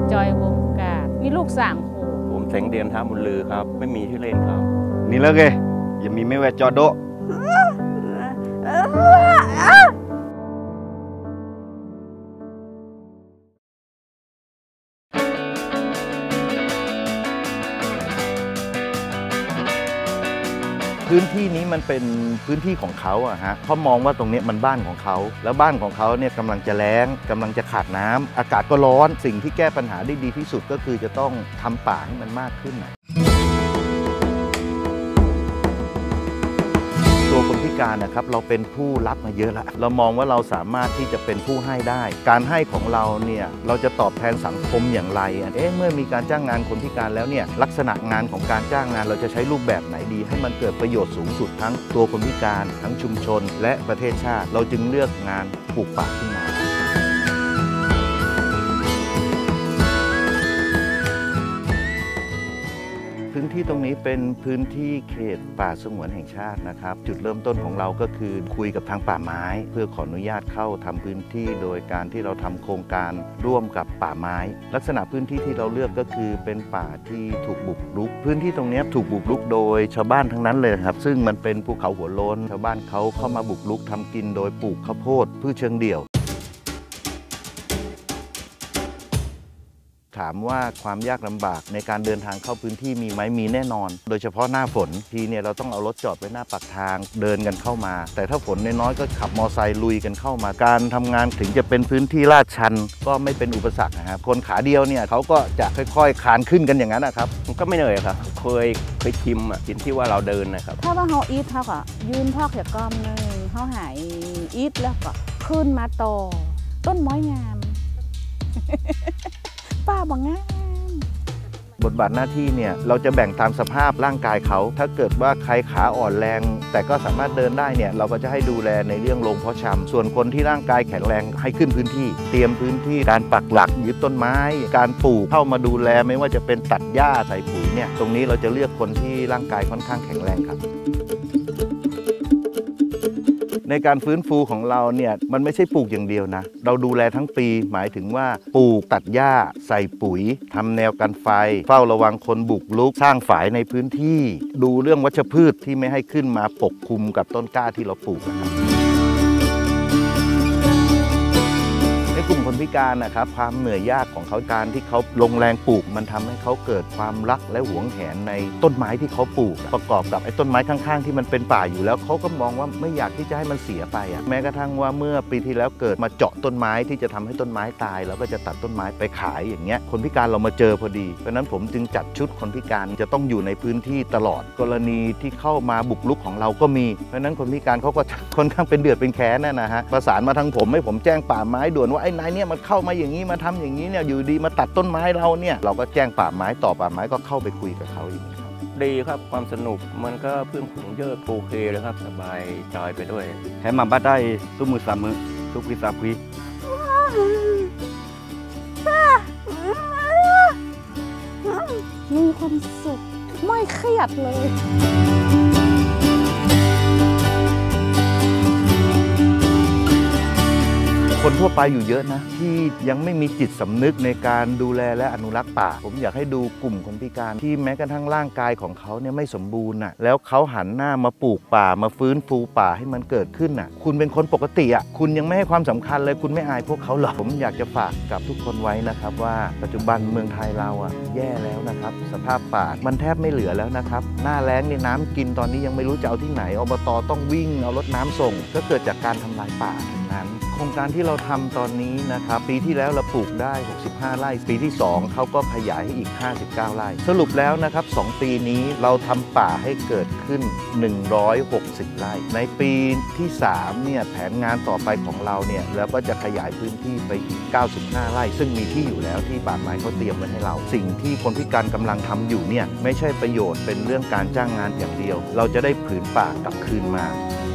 จอยวงการมีลูก3 คนผมแสงเดียนท่าบุญลือครับไม่มีชื่อเล่นครับนี่แล้วไงอย่ามีไม่แวะจอโดพื้นที่นี้มันเป็นพื้นที่ของเขาอะฮะเขามองว่าตรงนี้มันบ้านของเขาแล้วบ้านของเขาเนี่ยกำลังจะแล้งกำลังจะขาดน้ำอากาศก็ร้อนสิ่งที่แก้ปัญหาได้ดีที่สุดก็คือจะต้องทำป่าให้มันมากขึ้นตัวคนพิการนะครับเราเป็นผู้รับมาเยอะแล้วเรามองว่าเราสามารถที่จะเป็นผู้ให้ได้การให้ของเราเนี่ยเราจะตอบแทนสังคมอย่างไรเมื่อมีการจ้างงานคนพิการแล้วเนี่ยลักษณะงานของการจ้างงานเราจะใช้รูปแบบไหนดีให้มันเกิดประโยชน์สูงสุดทั้งตัวคนพิการทั้งชุมชนและประเทศชาติเราจึงเลือกงานปลูกป่าขึ้นมาพื้นที่ตรงนี้เป็นพื้นที่เขตป่าสงวนแห่งชาตินะครับจุดเริ่มต้นของเราก็คือคุยกับทางป่าไม้เพื่อขออนุญาตเข้าทำพื้นที่โดยการที่เราทำโครงการร่วมกับป่าไม้ลักษณะพื้นที่ที่เราเลือกก็คือเป็นป่าที่ถูกบุกรุกพื้นที่ตรงนี้ถูกบุกรุกโดยชาวบ้านทั้งนั้นเลยครับซึ่งมันเป็นภูเขาหัวโล้นชาวบ้านเขาเข้ามาบุกรุกทำกินโดยปลูกข้าวโพดพืชเชิงเดี่ยวถามว่าความยากลำบากในการเดินทางเข้าพื้นที่มีไหมมีแน่นอนโดยเฉพาะหน้าฝนทีเนี่ยเราต้องเอารถจอดไว้หน้าปากทางเดินกันเข้ามาแต่ถ้าฝนน้อยๆก็ขับมอไซค์ลุยกันเข้ามาการทำงานถึงจะเป็นพื้นที่ลาดชันก็ไม่เป็นอุปสรรคนะครับคนขาเดียวเนี่ยเขาก็จะค่อยๆคานขึ้นกันอย่างนั้นนะครับมันก็ไม่เหนื่อยครับเคยชิมกินที่ว่าเราเดินนะครับถ้าว่าเขาอีทเขาก็ยืนพอกเขียก้อมนึงเขาหายอีทแล้วก็ขึ้นมาต่อต้นไม้งาม ป้าบางงามบทบาทหน้าที่เนี่ยเราจะแบ่งตามสภาพร่างกายเขาถ้าเกิดว่าใครขาอ่อนแรงแต่ก็สามารถเดินได้เนี่ยเราก็จะให้ดูแลในเรื่องโรงเพาะชำส่วนคนที่ร่างกายแข็งแรงให้ขึ้นพื้นที่เตรียมพื้นที่การปักหลักยึดต้นไม้การปลูกเข้ามาดูแลไม่ว่าจะเป็นตัดหญ้าใส่ปุ๋ยเนี่ยตรงนี้เราจะเลือกคนที่ร่างกายค่อนข้างแข็งแรงครับในการฟื้นฟูของเราเนี่ยมันไม่ใช่ปลูกอย่างเดียวนะเราดูแลทั้งปีหมายถึงว่าปลูกตัดหญ้าใส่ปุ๋ยทำแนวกันไฟเฝ้าระวังคนบุกรุกสร้างฝายในพื้นที่ดูเรื่องวัชพืชที่ไม่ให้ขึ้นมาปกคลุมกับต้นกล้าที่เราปลูกนะครับกลุ่มคนพิการนะครับความเหนื่อยยากของเขาการที่เขาลงแรงปลูกมันทำให้เขาเกิดความรักและหวงแหนในต้นไม้ที่เขาปลูกประกอบกับไอ้ต้นไม้ข้างๆที่มันเป็นป่าอยู่แล้วเขาก็มองว่าไม่อยากที่จะให้มันเสียไปแม้กระทั่งว่าเมื่อปีที่แล้วเกิดมาเจาะต้นไม้ที่จะทำให้ต้นไม้ตายแล้วก็จะตัดต้นไม้ไปขายอย่างเงี้ยคนพิการเรามาเจอพอดีเพราะนั้นผมจึงจัดชุดคนพิการจะต้องอยู่ในพื้นที่ตลอดกรณีที่เข้ามาบุกรุกของเราก็มีเพราะนั้นคนพิการเขาก็ค่อนข้างเป็นเดือดเป็นแค้นนะฮะประสานมาทางผมให้ผมแจ้งป่าไม้ด่วนว่าไอ้นายเนี่ยมันเข้ามาอย่างนี้มาทำอย่างนี้เนี่ยอยู่ดีมาตัดต้นไม้เราเนี่ยเราก็แจ้งป่าไม้ต่อป่าไม้ก็เข้าไปคุยกับเขาอย่างนี้ครับดีครับความสนุกมันก็เพื่อนฝูงเยอะโอเคเลยครับสบายจอยไปด้วยแถมมาบ้านได้สู้มือสามมือทุกวิสาพีมีความสุขไม่เครียดเลยคนทั่วไปอยู่เยอะนะที่ยังไม่มีจิตสำนึกในการดูแลและอนุรักษ์ป่าผมอยากให้ดูกลุ่มคนพิการที่แม้กระทั่งร่างกายของเขาเนี่ยไม่สมบูรณ์แล้วเขาหันหน้ามาปลูกป่ามาฟื้นฟูป่าให้มันเกิดขึ้นคุณเป็นคนปกติคุณยังไม่ให้ความสำคัญเลยคุณไม่อายพวกเขาหรอผมอยากจะฝากกับทุกคนไว้นะครับว่าปัจจุบันเมืองไทยเราแย่แล้วนะครับสภาพป่ามันแทบไม่เหลือแล้วนะครับหน้าแล้งเนี่ยน้ำกินตอนนี้ยังไม่รู้จะเอาที่ไหนอบต.ต้องวิ่งเอารถน้ำส่งก็เกิดจากการทำลายป่านั้นโครงการที่เราทำตอนนี้นะครับปีที่แล้วเราปลูกได้65ไร่ปีที่2เขาก็ขยายให้อีก59ไร่สรุปแล้วนะครับ2ปีนี้เราทำป่าให้เกิดขึ้น160ไร่ในปีที่3เนี่ยแผนงานต่อไปของเราเนี่ยแล้วก็จะขยายพื้นที่ไปอีก95ไร่ซึ่งมีที่อยู่แล้วที่ป่าไม้เขาเตรียมไว้ให้เราสิ่งที่คนพิการกำลังทำอยู่เนี่ยไม่ใช่ประโยชน์เป็นเรื่องการจ้างงานอย่างเดียวเราจะได้ผืนป่ากลับคืนมา